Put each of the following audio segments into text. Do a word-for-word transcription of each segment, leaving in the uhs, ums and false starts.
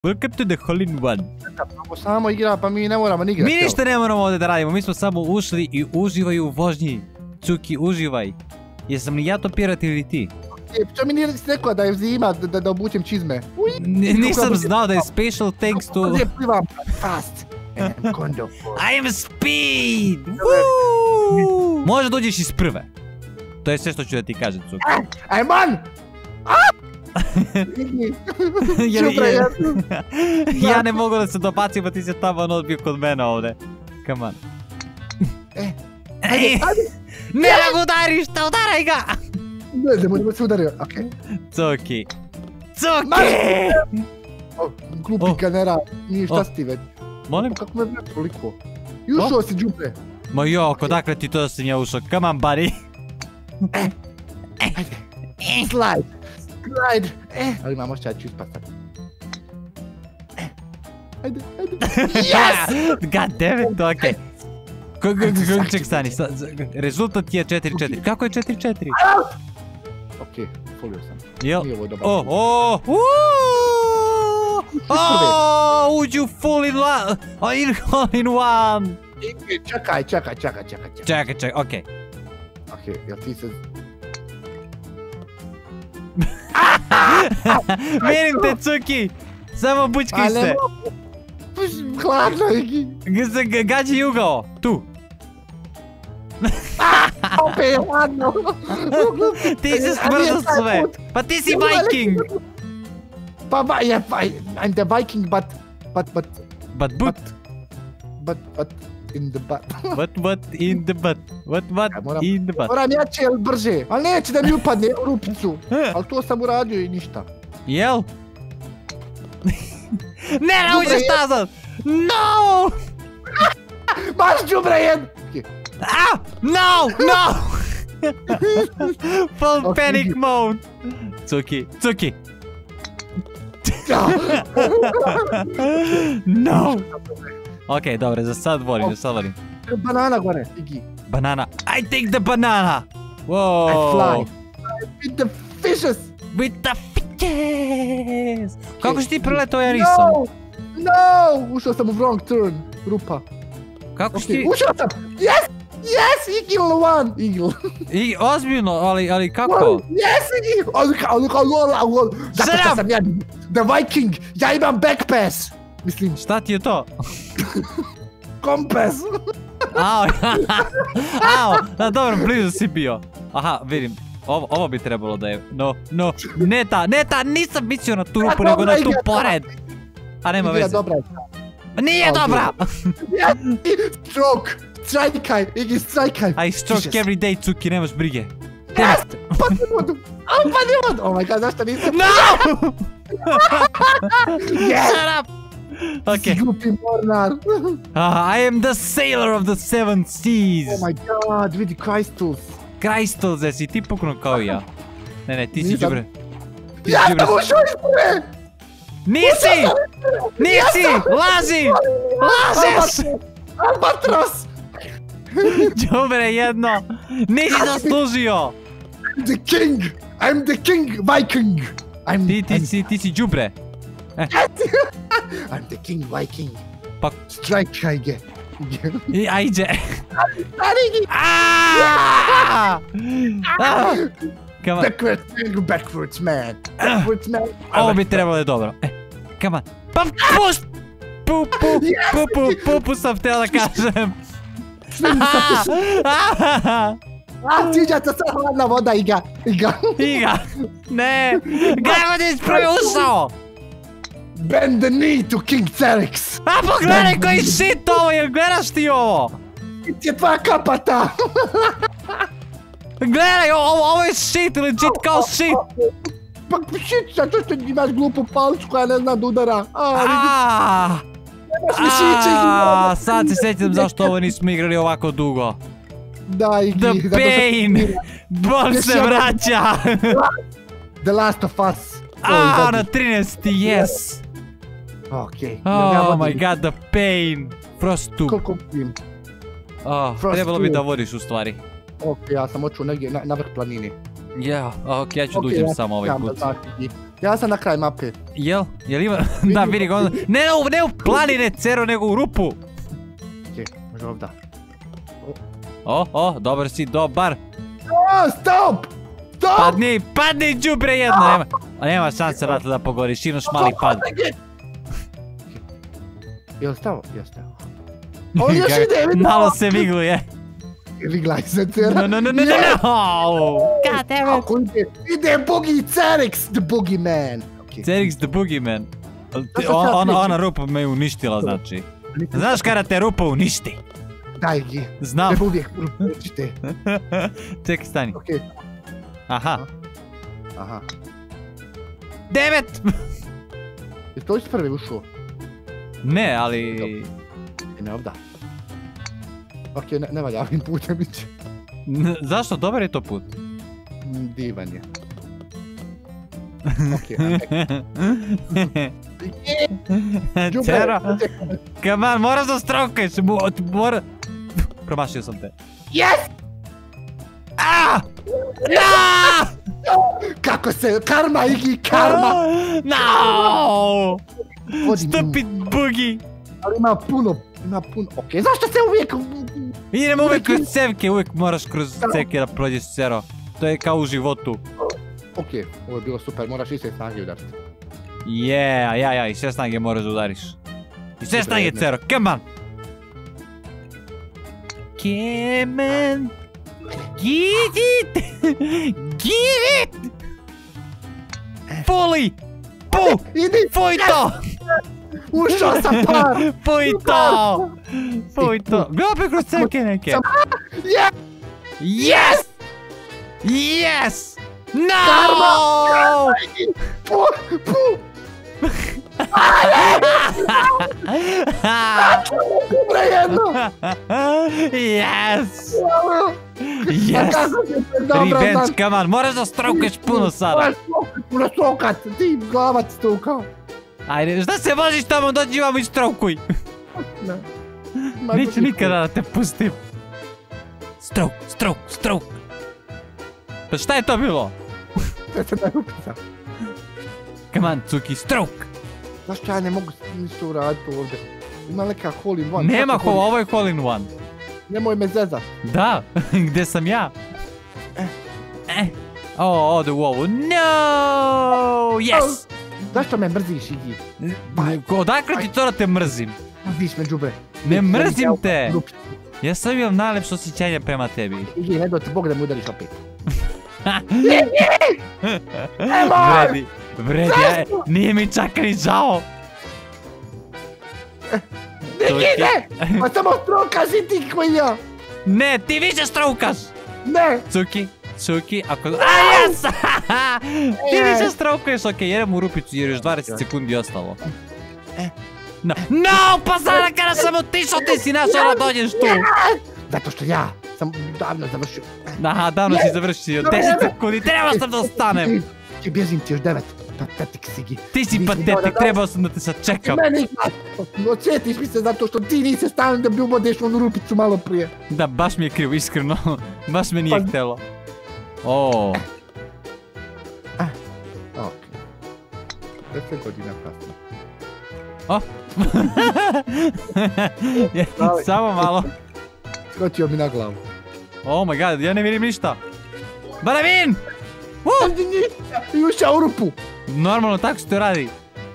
Welcome to the hole in one. Ako samo igra, pa mi ne moramo ni igrati. Mi ništa ne moramo ovdje da radimo, mi smo samo ušli i uživaj u vožnji. Cuki, uživaj. Jesam li ja to pirat ili ti? Što mi nisi rekao da je zima, da obučem čizme? Nisam znao da je special thanks to... Ovdje plivam fast. I am speed! Možda dođeš iz prve. To je sve što ću da ti kažem, Cuki. I'm on! Ja ne mogu da se dobacim, pa ti se tamo odbio kod mene ovdje. Come on. Ne da ga udariš, da udaraj ga! Ne, ne budemo se udario, okej. Cuki. Cuki! Glupi kanera, nije šta si ti već. Molim? Kako me vrati toliko? I ušao si džubre. Ma jok, odakle ti to da sam ja ušao? Come on, buddy. Slide. Slide. Ali imamo šta ću ispasat. Ajde, ajde. Yes! God damn it, okej. Ček, stani, rezultat je četiri četiri. Kako je četiri četiri? Okej, folio sam. Jel? Nije ovo dobar. O, o, uuuu! O, uđu full in one, in hole in one! Čekaj, čekaj, čekaj, čekaj. Čekaj, čekaj, okej. Okej, jel ti se... Vidim te, Cuki! Samo bučkaj se! Hladno, Iki! Gađi ugao, tu! Opet je hladno! Ti si smrzao sve! Pa ti si Viking! Pa ba, ja, I'm the Viking, but, but, but... But but? But, but, in the butt. What, what, in the butt? What, what, in the butt? Moram jače, jel brže, ali neće da mi upadne u rupicu. Ali to sam uradio i ništa. Jel? Ne, ne uđeš nazad! No! Maš džubre jed! Ah! No! No! Full panic mode! Cuki, Cuki! No! Okej, dobro, za sad volim, za sad volim. Banana gore, Igi. Banana. I take the banana! Whoa! I fly. With the fishes! With the fishes! Kako si ti preletao, ja nisam? No! No! Ušao sam u wrong turn. Rupa. Kako si ti... Ušao sam! Yes! Yes! Eagle one! Eagle. I, ozbiljno, ali, ali kako? Yes, Igi! Zato sam ja The Viking! Ja imam back pass! Mislim... Šta ti je to? Kompas! Ao, ao, da dobro, blizu si bio. Aha, vidim, ovo, ovo bi trebalo da je, no, no, ne ta, ne ta, nisam mislio na tu rupu, nego na tu pored. A nema veze. Dobra. Nije dobra! Stroke! Strajkaj, Igi, strajkaj! I stroke every day, Cuki, nemaš brige. Yes! Pa ne vodu! Pa ne vodu! Oh my god, zašto nisam... No! Yes! Shut up! Okay. Glupi mornar. Uh, I am the sailor of the seven seas. Oh my god, vidi crystals. Crystals, jesi ti puknuo kao i ja? Ne, ne, ti si džubre. Ja sam ušao ispred! Nisi! Nisi! Lazi! Lažeš! Albatros! Džubre jedno! Nisi zaslužio! I'm the king! I'm the king Viking! I'm, ti, ti, si, ti si džubre. Eh. I'm the king Viking. Pa... Strike Hajge. I, ajde. Backwards man, backwards man. Backwards man. Ovo bi trebalo je dobro. Eh, come on. Pa pust! Pu, pu, pu, pu, pu, pu sam htio da kažem. A, sviđa se sad hladna voda, Iga. Iga. Iga. Ne. Gajmo ti ispravi ušao. Bend the knee to King Cerix! A pogledaj koji shit ovo je, gledaš ti ovo? Ti je tvoja kapata! Gledaj, ovo, ovo je shit, legit kao shit! Pa shit, zato što imaš glupu palicu koja ne zna da udara. Aaaa! Aaaa! Sad se sjećam zašto ovo nismo igrali ovako dugo. Da, Igi. The pain! Bol se vraća! The Last of Us. Aaaa, na trinaesti, yes! Okej. Oh my god, the pain! Frost two. Koliko pijem? Trebalo bi da vodiš u stvari. Ok, ja sam očuo negdje na vrh planine. Ja, ok, ja ću da uđem samo ovaj put. Ja sam na kraj mape. Jel? Jel ima? Da, vidi ga. Ne, ne u planine, Cero, nego u rupu. Okej, može ovdje. O, o, dobar si, dobar. O, stop! Stop! Padni, padni, đubre jedno. Nema, nema šanse da da pogoriš, imaš mali pad. Jel stavo? Jel stavo. O, još ide, vidim. Malo se migluje. Riglaj se, Cera. No, no, no, no, no. God damn it. Ako ide, ide Boogie Cerix, the Boogeyman. Cerix the Boogeyman. Ona rupa me uništila, znači. Znaš kada te rupa uništi? Daj gi. Znam. Treba uvijek uništite. Čekaj, stani. Okej. Aha. Aha. Devet! Je to iz prvi ušao? Ne, ali... Ne ovdje. Okej, ne valja ovim putem ići. Zašto? Dobar je to put. Divan je. Okej. Cero! Come on, moraš da strokajš! Mora... Promašio sam te. Yes! Aaaa! No! Kako se... Karma, Igi, karma! No! Stupid Boogie! Ali ima puno, ima puno... Okej, zašto se uvijek... Idemo uvijek kroz cevke, uvijek moraš kroz cevke da prođeš, Cero. To je kao u životu. Okej, ovo je bilo super, moraš i sve snage udariti. Yeah, ja, ja, i sve snage moraš da udariš. I sve snage, Cero, come on! Come on! Get it! Get it! Fully! Pu! Idi! Fuj to! Ušao sam par! Fuj to! Fuj to! Gledaj opet kroz cevke neke! Yes! Yes! Yes! No! Karma! Pu! Pu! Dobre jedno! Yes! Yes! Revenge, come on, moraš da strokuješ puno sada. Puno strokat, ti glavac strokao. Ajde, šta se voziš tamo, dođi vamo i strokuj. Neću nikada da te pustim. Strok, strok, strok. Pa šta je to bilo? To je jedna rupica. Come on, Cuki, strok. Zašto ja ne mogu ništa uraditi ovdje? Ima neka hole in one. Nema hole, ovo je hole in one. Nemoj me zezat. Da, gdje sam ja? Eh. O, ode u ovu. No! Yes! Zašto me mrziš, Igi? Odakle ti to da te mrzim? Mrziš me, džubre. Ne mrzim te! Ja sam imam najlepše osjećanje prema tebi. Igi, ne do ti Bog da mu udariš opet. Vredi, vredi, nije mi čak ni žao. Igi, ne! Pa samo strokaš i ti koji ja. Ne, ti više strokaš. Ne! Cuki, Cuki, ako... A, jes! Ti više strokuješ, okej, jedem u rupicu jer još dvadeset sekundi ostalo. No, no, pa sada kada sam otišao ti si našao da dođeš tu. Zato što ja sam davno završio. Aha, davno si završio, deset sekundi, trebao sam da ostanem. Ti bježim ti još devet, patetik Sigi. Ti si patetik, trebao sam da te sačekam. Meni gledaj, odsjetiš mi se zato što ti nisi stavljen da bi ubodeš onu rupicu malo prije. Da, baš mi je krivo, iskreno, baš me nije htjelo. O. Okej. deset godina kasno. O. Samo malo. Skočio mi na glavu. Oh my god, ja ne vidim ništa. Baravin! I ušao u rupu. Normalno, tako se to radi.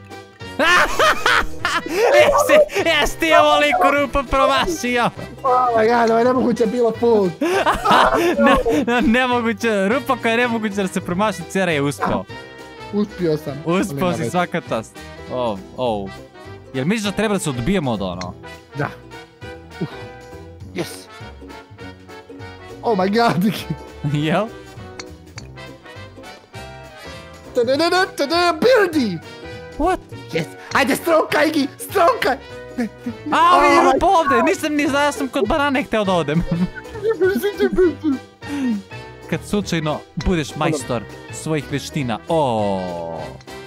Jesi, jesi ti ovo liku rupu promašio. Oh my god, ovo je nemoguće bilo put. Nemoguće, rupa koja je nemoguće da se promaši, Cera je uspeo. Uspio sam. Uspeo si, svaka čast. Oh, oh. Jel misliš da treba da se odbijemo od ono? Da. Yes. Oh my god. Jel? Birdie! What? Yes! Ajde, strokaj, Igi! Strokaj! A, ovi je rupa ovdje! Nisam ni znao, ja sam kod banane hteo da odem. Kad slučajno budeš majstor svojih vještina. Oooo.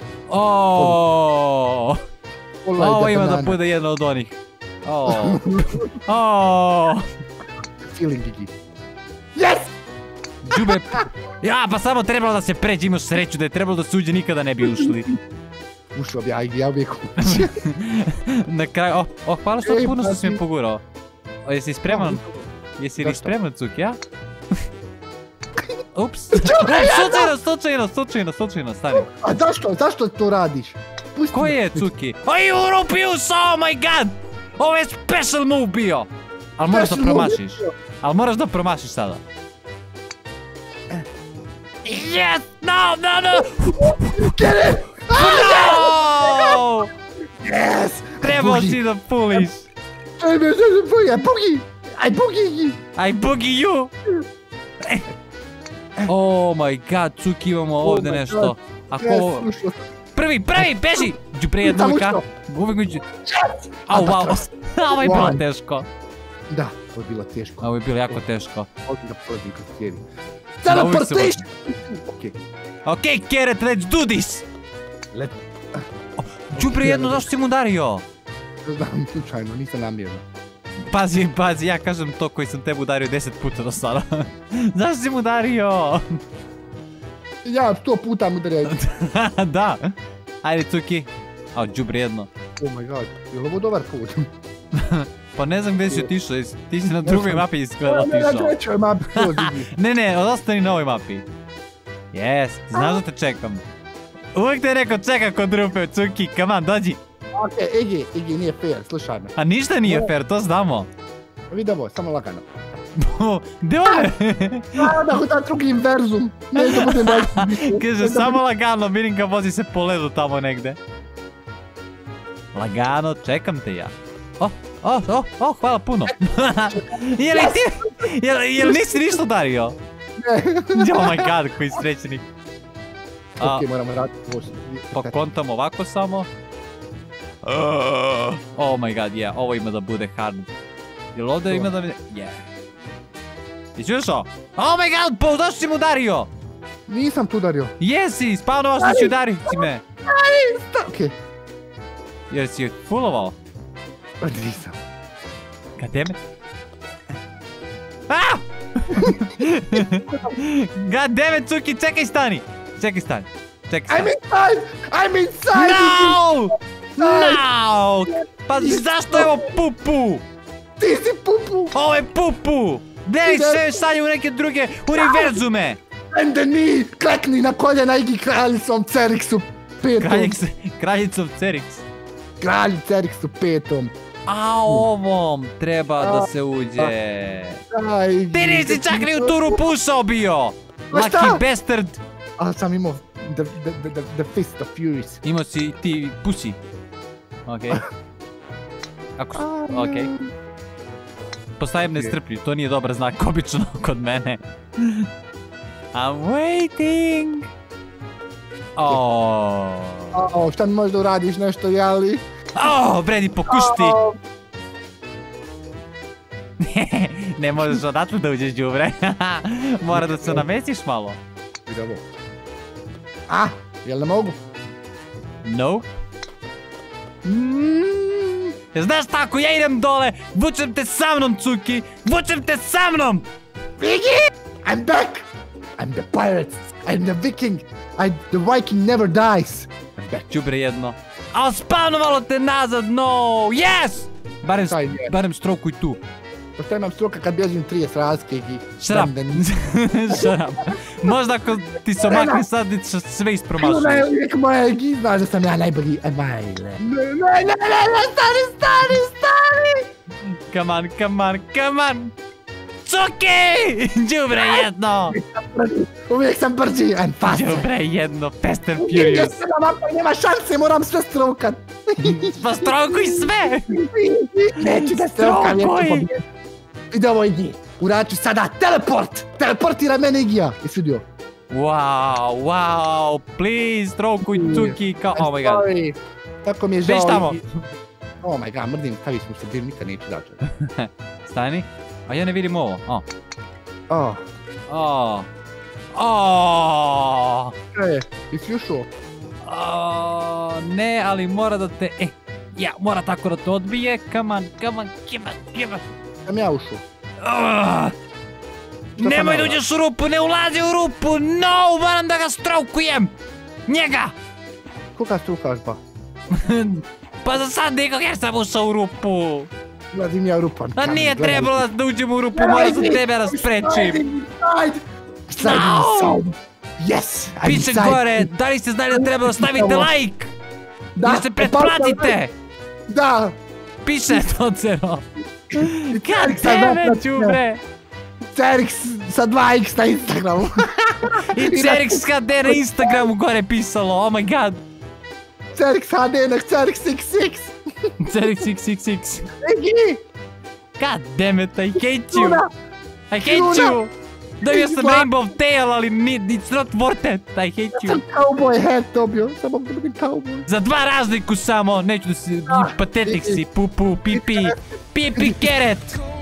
Oooo. Ovo ima da bude jedno od onih. Oooo. Oooo. Feeling, Igi. Yes! Đubre... Ja, pa samo trebalo da se pređe, imaš sreću da je trebalo da se uđe, nikada ne bi ušli. Ušao bi, ja, ja uvijek Na kraju, oh, oh, hvala što puno što si mi pogurao. O, jesi spreman? Jesi li spreman, Cuk, ja? Ups. Slučajno, slučajno, slučajno, slučajno, stani. A zašto, zašto to radiš? Ko je, Cuki? Oj, u rupi usao, oh my god! Ovo je special move bio! Ali moraš da promašiš. Ali moraš da promašiš sada. Yes! No, no, no! Get it! No! Yes! Trebao si da puliš. Aj, bugi! Aj, bugi! Aj, bugi you! Oh my god, Cuki, imamo ovdje nešto. Ako... Prvi, prvi, beži! Đu pre jednu uvijek, a? Uvijek mi ću... Au, wow. Ovo je bilo teško. Da, ovo je bilo teško. Ovo je bilo jako teško. Ovdje da prođem kroz cijeli. Teleportation! Okej. Okej, Keret, let's do this! Let... Đu pre jednu, zašto si mu udario? Znam, slučajno, nisam namjerno. Pazi, pazi, ja kažem to koji sam tebu udario deset puta do sada. Zašto si mu udario? Ja sto puta mu udario. Da. Ajde, Cuki. Ao, đubre jedno. Oh my god, je li ovo dobar put? Pa ne znam gdje si otišao, ti si na drugoj mapi izgleda Ne, na otišao. trećoj mapi to vidi. Ne, ne, ostani na ovoj mapi. Jes, znaš da te čekam. Uvijek te neko čeka kod rupe, Cuki, come on, dođi. Okej, Igi, Igi, nije fair, slušaj me. A ništa nije fair, to znamo. Vidi ovo, samo lagano. Gdje ove? Da, da, drugi inverzum. Ne da budem da... Kaže, samo lagano, vidim ga vozi se po ledu tamo negde. Lagano, čekam te ja. Oh, oh, oh, oh, hvala puno. Jel ti, jel, jel nisi ništa udario? Ne. Oh my god, koji srećenik. Okej, moramo raditi ovo. Pa kontam ovako samo. Oh my god, yeah, ovo ima da bude hard. Jel ovdje ima da mi... Yeah. Jesi ušao? Oh my god, pa zašto si mu udario? Nisam tu udario. Jesi, spavnovao što si udario si me. Okej. Jer si fullovao? Nisam. Goddammit. Ah! Goddammit, Cuki, čekaj stani. Čekaj stani. Čekaj stani. I'm inside! I'm inside! No! No! Pa zašto je ovo pupu? Ti si pupu! Ovo je pupu! Gledaj sve stanje u neke druge univerzume! And the knee! Klekni na koljena Igi kraljicom Ceriksu petom. Kraljicom Cerix. Kralju Ceriksu petom. A ovom treba da se uđe. Ti nisi čak ni u tu rupu ušao bio! Lucky bastard! Ali sam imao the, the, the, the fist of furies. Imao si ti pussy. Okej. Ako su... Okej. Postajem nestrpljiv, to nije dobar znak obično kod mene. I'm waiting! Oh. O, šta mi možda uradiš nešto, jeli? Oh, Brady, pokušti! Ne možeš odatle da uđeš, đubre. Mora da se namestiš malo. Vidi ovo. A, jel ne mogu? No. Znaš tako, ja idem dole, vučem te sa mnom, Cuki, vučem te sa mnom! Viking! I'm back! I'm the pirate, I'm the viking, I, the viking never dies! I'm back. Đubre jedno. A spavnovalo te nazad, no! Yes! Barem, barem strokuj tu. Pošto imam stroka kad bježim trideset razlike i... Shut up. Shut up. Možda ako ti se omakne sad ćeš sve ispromašiti. Ona je uvijek moja Igi, znaš da sam ja najbolji Emile. Ne, ne, ne, ne, ne, stani, stani, stani! Come on, come on, come on! Cuki! Đubre jedno! Uvijek sam brži, I'm faster. Đubre jedno, Fast and Furious. Nema šanse, moram sve strokat. Pa strokuj sve! Neću da strokam, neću pobjediti. Vidi ovo Igi, uradit ću sada teleport! Teleportira mene Igija, jesi vidio? Wow, wow, please, strokuj Cuki kao... Oh my god. Sorry, tako mi je žao. Beži tamo. Oh my god, mrdim, stavi smo se bili, nikad neću dati. Stani. A ja ne vidim ovo. O. Oh. O. O. Šta je, jesi ušao? O. Ne, ali mora da te... E, ja, mora tako da te odbije. Come on, come on, come on, come on. Sam ja ušao. Nemoj da uđeš u rupu, ne ulazi u rupu, no, moram da ga straukujem. Njega. Koga strukaš pa? Pa za sad nikog jer sam ušao u rupu. Ulazim ja u rupan. A nije trebalo da uđem u rupu, moram za tebe da sprečim. Slide inside. Yes, I'm Piše inside. gore, da li ste znali da treba da stavite like? Da se pretplatite. Da. Piše to cero. God damn it, čubre. Cerix sa dva iks na Instagramu. I Cerix H D na Instagramu gore pisalo, oh my god. Cerix H D na Cerix iks iks. Cerix iks iks iks. Egi. God damn it, I hate you. I hate you. Dobio sam Rainbow Tail, ali it's not worth it. I hate you. Sam cowboy hat dobio, sam mogu da budem cowboy. Za dva razliku samo, neću da si, patetik si, pupu, pipi, pipi keret.